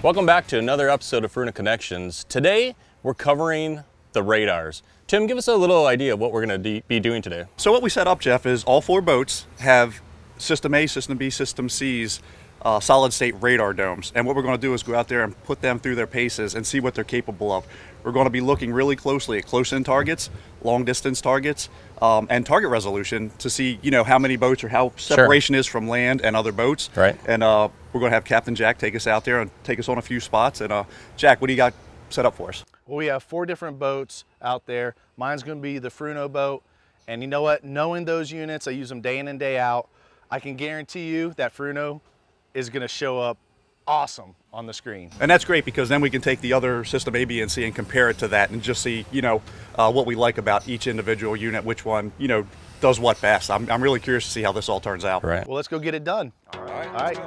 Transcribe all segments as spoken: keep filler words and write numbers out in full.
Welcome back to another episode of Furuno Connections. Today, we're covering the radars. Tim, give us a little idea of what we're going to be doing today. So what we set up, Jeff, is all four boats have System A, System B, System C's uh, solid state radar domes. And what we're going to do is go out there and put them through their paces and see what they're capable of. We're going to be looking really closely at close-in targets, long-distance targets, um, and target resolution to see, you know, how many boats or how separation sure. is from land and other boats. Right. And uh, we're going to have Captain Jack take us out there and take us on a few spots. And uh, Jack, what do you got set up for us? Well, we have four different boats out there. Mine's going to be the Furuno boat. And you know what? Knowing those units, I use them day in and day out. I can guarantee you that Furuno is going to show up awesome on the screen. And that's great because then we can take the other System A, B, and C and compare it to that and just see, you know, uh, what we like about each individual unit, which one, you know, does what best. I'm, I'm really curious to see how this all turns out. Right. Well, let's go get it done. All right. All right.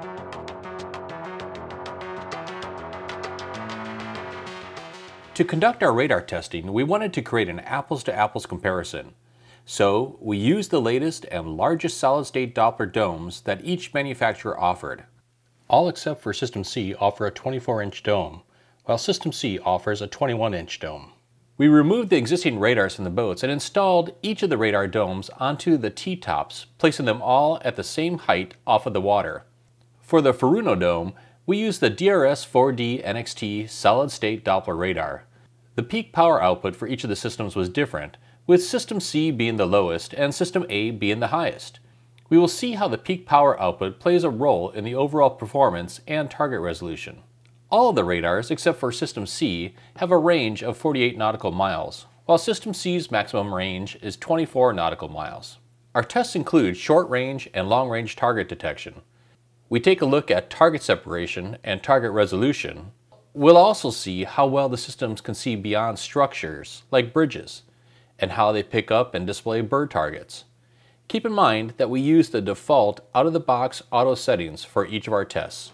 To conduct our radar testing, we wanted to create an apples-to-apples comparison. So, we used the latest and largest solid-state Doppler domes that each manufacturer offered. All except for System C offer a twenty-four inch dome, while System C offers a twenty-one inch dome. We removed the existing radars from the boats and installed each of the radar domes onto the T-tops, placing them all at the same height off of the water. For the Furuno dome, we used the D R S four D N X T solid-state Doppler radar. The peak power output for each of the systems was different, with System C being the lowest and System A being the highest. We will see how the peak power output plays a role in the overall performance and target resolution. All of the radars, except for System C, have a range of forty-eight nautical miles, while System C's maximum range is twenty-four nautical miles. Our tests include short-range and long-range target detection. We take a look at target separation and target resolution. We'll also see how well the systems can see beyond structures, like bridges, and how they pick up and display bird targets. Keep in mind that we use the default out-of-the-box auto settings for each of our tests.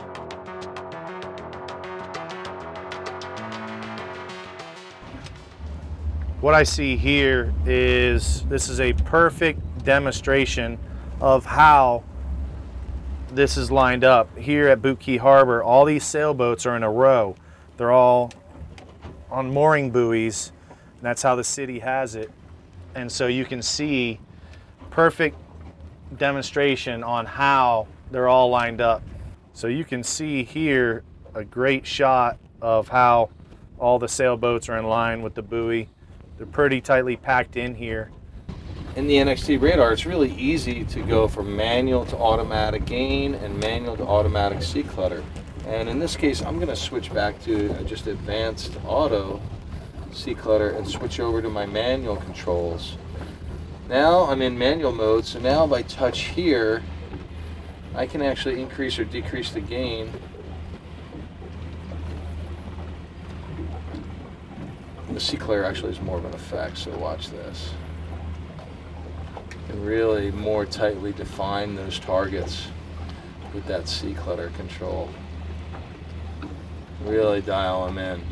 What I see here is this is a perfect demonstration of how this is lined up. Here at Boot Key Harbor, all these sailboats are in a row. They're all on mooring buoys, and that's how the city has it. And so you can see perfect demonstration on how they're all lined up. So you can see here a great shot of how all the sailboats are in line with the buoy. They're pretty tightly packed in here. In the N X T radar, it's really easy to go from manual to automatic gain and manual to automatic sea clutter. And in this case, I'm going to switch back to just advanced auto sea clutter and switch over to my manual controls. Now I'm in manual mode, so now if I touch here, I can actually increase or decrease the gain. The sea clutter actually has more of an effect, so watch this. And really more tightly define those targets with that sea clutter control. Really dial them in.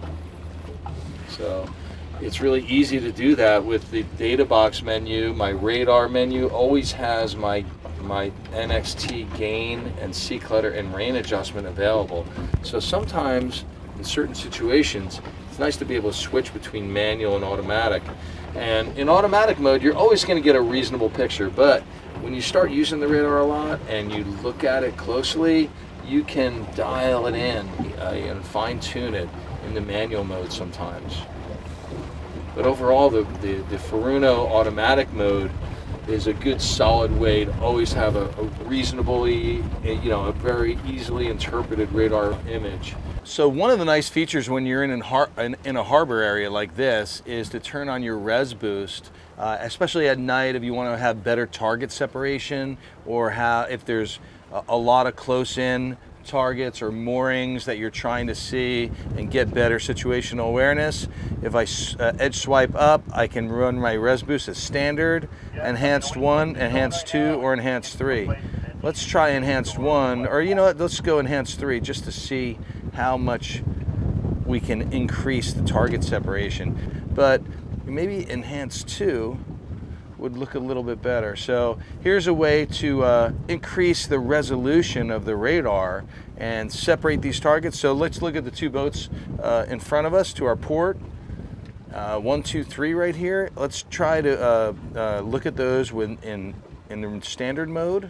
So it's really easy to do that with the data box menu. My radar menu always has my my N X T gain and sea clutter and rain adjustment available. So sometimes in certain situations it's nice to be able to switch between manual and automatic. And in automatic mode you're always going to get a reasonable picture, but when you start using the radar a lot and you look at it closely, you can dial it in uh, and fine-tune it in the manual mode sometimes. But overall, the, the, the Furuno automatic mode is a good solid way to always have a, a reasonably, you know, a very easily interpreted radar image. So one of the nice features when you're in, an har in, in a harbor area like this is to turn on your res boost, uh, especially at night if you want to have better target separation, or how, if there's a, a lot of close-in targets or moorings that you're trying to see and get better situational awareness. If I uh, edge swipe up, I can run my res boost as standard, enhanced one, enhanced two, or enhanced three. Let's try enhanced one, or you know what, let's go enhanced three just to see how much we can increase the target separation. But maybe enhanced two would look a little bit better. So here's a way to uh, increase the resolution of the radar and separate these targets. So let's look at the two boats uh, in front of us to our port. Uh, one, two, three right here. Let's try to uh, uh, look at those with, in, in the standard mode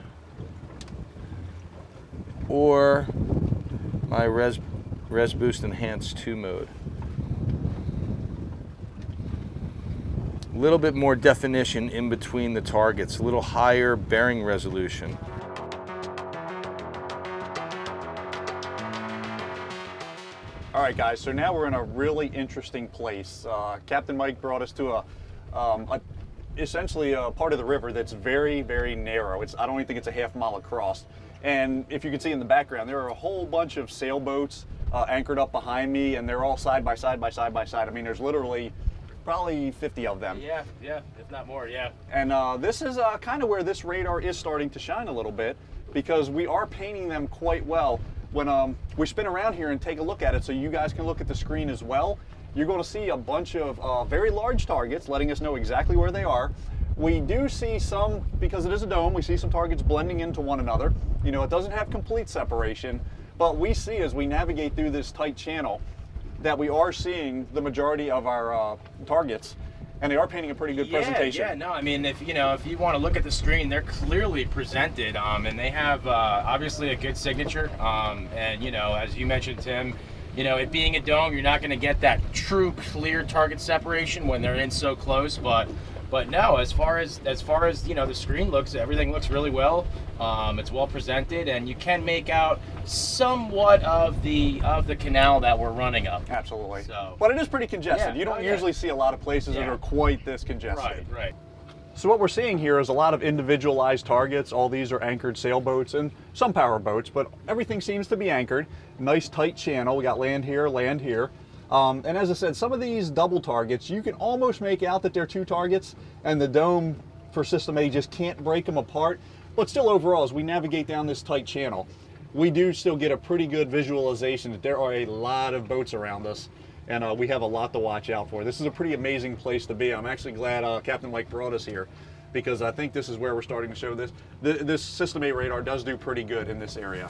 or my Res, Res Boost Enhanced two mode. A little bit more definition in between the targets, a little higher bearing resolution. All right, guys, so now we're in a really interesting place. Uh, Captain Mike brought us to a, um, a essentially a part of the river that's very, very narrow. It's, I don't even think it's a half mile across. And if you can see in the background, there are a whole bunch of sailboats uh, anchored up behind me, and they're all side by side by side by side. I mean, there's literally probably fifty of them. Yeah, yeah, if not more, yeah. And uh, this is uh, kind of where this radar is starting to shine a little bit, because we are painting them quite well. When um, we spin around here and take a look at it so you guys can look at the screen as well, you're going to see a bunch of uh, very large targets letting us know exactly where they are. We do see some, because it is a dome, we see some targets blending into one another. You know, it doesn't have complete separation, but we see as we navigate through this tight channel that we are seeing the majority of our uh, targets, and they are painting a pretty good yeah, presentation. Yeah, no, I mean, if you know, if you want to look at the screen, they're clearly presented, um, and they have uh, obviously a good signature. Um, and you know, as you mentioned, Tim, you know, it being a dome, you're not going to get that true clear target separation when they're in so close, but. But no, as far as as far as you know, the screen looks, everything looks really well. Um, it's well presented, and you can make out somewhat of the of the canal that we're running up. Absolutely. So, but it is pretty congested. Yeah, You don't oh, yeah. usually see a lot of places that Yeah. are quite this congested. right, right. So what we're seeing here is a lot of individualized targets. All these are anchored sailboats and some power boats, but everything seems to be anchored. Nice tight channel. We got land here, land here. Um, and as I said, some of these double targets, you can almost make out that they're two targets, and the dome for System A just can't break them apart. But still, overall, as we navigate down this tight channel, we do still get a pretty good visualization that there are a lot of boats around us, and uh, we have a lot to watch out for. This is a pretty amazing place to be. I'm actually glad uh, Captain Mike brought us here, because I think this is where we're starting to show this. Th this System A radar does do pretty good in this area.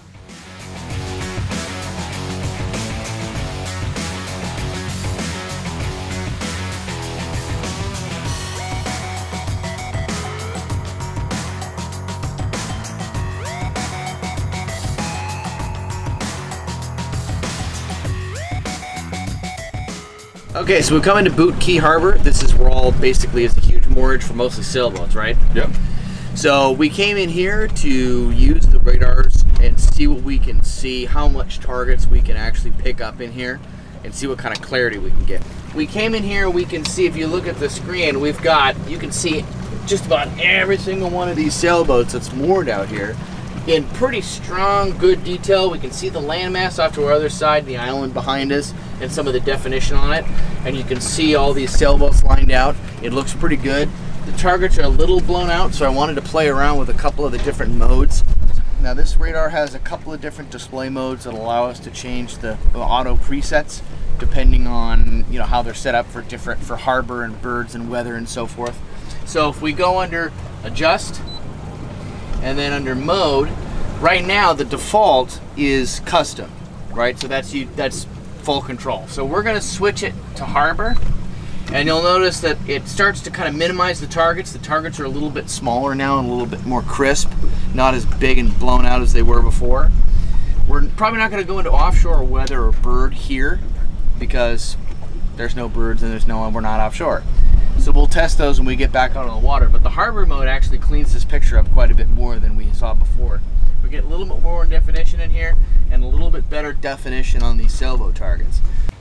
Okay, so we come into Boot Key Harbor. This is where all basically is a huge moorage for mostly sailboats, right? Yep. So we came in here to use the radars and see what we can see, how much targets we can actually pick up in here, and see what kind of clarity we can get. We came in here, we can see, if you look at the screen, we've got, you can see just about every single one of these sailboats that's moored out here in pretty strong, good detail. We can see the landmass off to our other side, the island behind us, and some of the definition on it. And you can see all these sailboats lined out. It looks pretty good. The targets are a little blown out, so I wanted to play around with a couple of the different modes. Now this radar has a couple of different display modes that allow us to change the, the auto presets depending on, you know, how they're set up for different, for harbor and birds and weather and so forth. So if we go under adjust, and then under mode, right now the default is custom, right? So that's you, that's full control. So we're gonna switch it to harbor, and you'll notice that it starts to kind of minimize the targets. The targets are a little bit smaller now and a little bit more crisp, not as big and blown out as they were before. We're probably not gonna go into offshore weather or bird here because there's no birds and there's no one, we're not offshore. So we'll test those when we get back out on the water. But the harbor mode actually cleans this picture up quite a bit more than we saw before. We get a little bit more definition in here and a little bit better definition on these sailboat targets.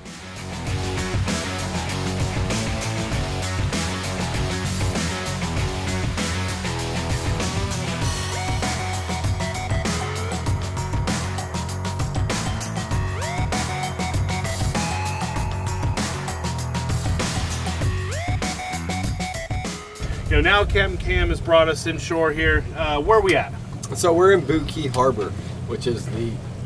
You know, now Captain Cam has brought us inshore here. Uh, where are we at? So we're in Boot Key Harbor, which is the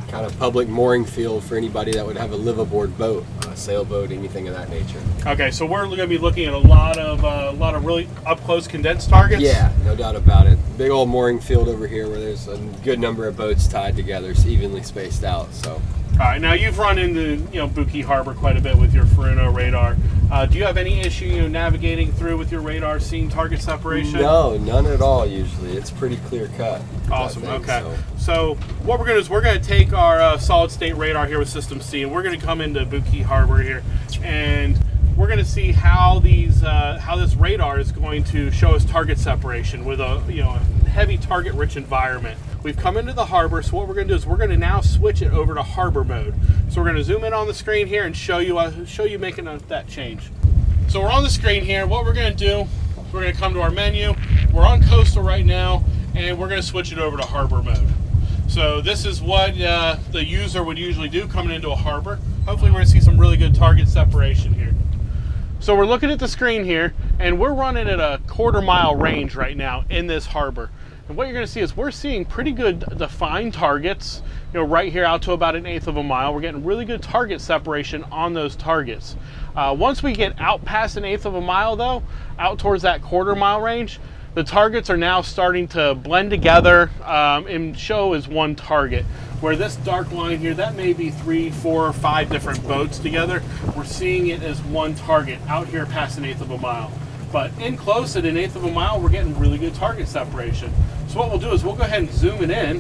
kind of public mooring field for anybody that would have a live aboard boat, a sailboat, anything of that nature. Okay, so we're going to be looking at a lot of uh, a lot of really up close condensed targets. Yeah, no doubt about it. Big old mooring field over here where there's a good number of boats tied together, so evenly spaced out. So. All right, now you've run into you know Boot Key Harbor quite a bit with your Furuno radar. Uh, do you have any issue you know, navigating through with your radar, seeing target separation? No, none at all. Usually, it's pretty clear cut. Awesome. Thing, okay. So. so what we're going to do is we're going to take our uh, solid state radar here with System C, and we're going to come into Boot Key Harbor here, and we're going to see how these uh, how this radar is going to show us target separation with a you know a heavy target rich environment. We've come into the harbor, so what we're going to do is we're going to now switch it over to harbor mode. So we're going to zoom in on the screen here and show you uh, show you making a, that change. So we're on the screen here. What we're going to do, we're going to come to our menu. We're on coastal right now, and we're going to switch it over to harbor mode. So this is what uh, the user would usually do coming into a harbor. Hopefully we're going to see some really good target separation here. So we're looking at the screen here, and we're running at a quarter mile range right now in this harbor. And what you're going to see is we're seeing pretty good defined targets, you know, right here out to about an eighth of a mile. We're getting really good target separation on those targets. Uh, once we get out past an eighth of a mile though, out towards that quarter mile range, the targets are now starting to blend together um, and show as one target. Where this dark line here, that may be three, four, five different boats together. We're seeing it as one target out here past an eighth of a mile. But in close at an eighth of a mile, we're getting really good target separation. So what we'll do is we'll go ahead and zoom it in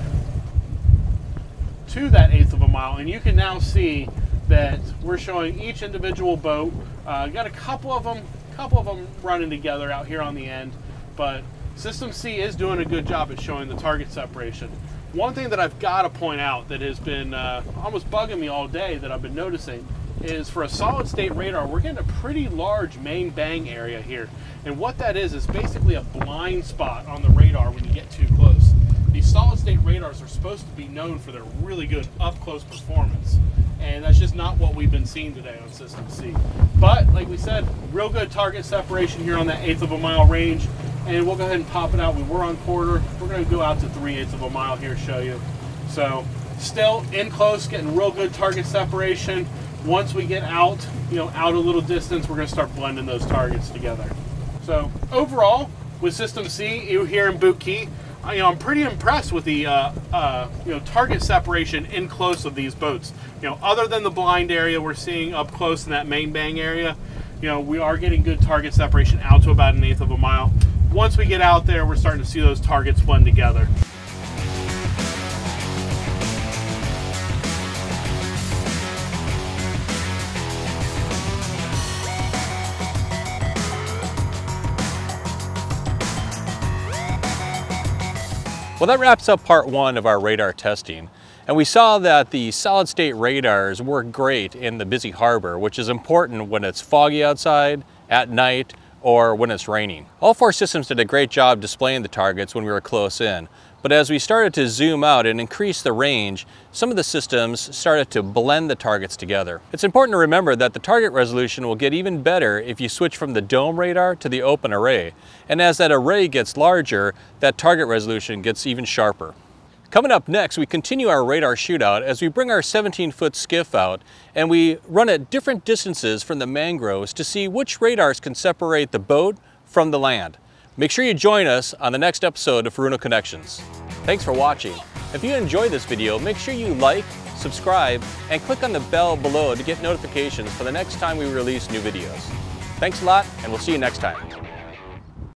to that eighth of a mile, and you can now see that we're showing each individual boat. Uh, got a couple of them, couple of them running together out here on the end, but System C is doing a good job at showing the target separation. One thing that I've got to point out that has been uh, almost bugging me all day that I've been noticing is for a solid state radar, we're getting a pretty large main bang area here. And what that is, is basically a blind spot on the radar when you get too close. These solid state radars are supposed to be known for their really good up close performance. And that's just not what we've been seeing today on System C. But like we said, real good target separation here on that eighth of a mile range. And we'll go ahead and pop it out. We were on quarter. We're going to go out to three eighths of a mile here, show you. So still in close, getting real good target separation. Once we get out, you know, out a little distance, we're going to start blending those targets together. So overall, with System C here in Boot Key, I, you know, I'm pretty impressed with the uh, uh, you know target separation in close of these boats. You know, other than the blind area we're seeing up close in that main bang area, you know, we are getting good target separation out to about an eighth of a mile. Once we get out there, we're starting to see those targets blend together. Well, that wraps up part one of our radar testing. And we saw that the solid state radars work great in the busy harbor, which is important when it's foggy outside, at night, or when it's raining. All four systems did a great job displaying the targets when we were close in. But as we started to zoom out and increase the range, some of the systems started to blend the targets together. It's important to remember that the target resolution will get even better if you switch from the dome radar to the open array. And as that array gets larger, that target resolution gets even sharper. Coming up next, we continue our radar shootout as we bring our seventeen foot skiff out and we run at different distances from the mangroves to see which radars can separate the boat from the land. Make sure you join us on the next episode of Furuno Connections. Thanks for watching. If you enjoyed this video, make sure you like, subscribe, and click on the bell below to get notifications for the next time we release new videos. Thanks a lot, and we'll see you next time.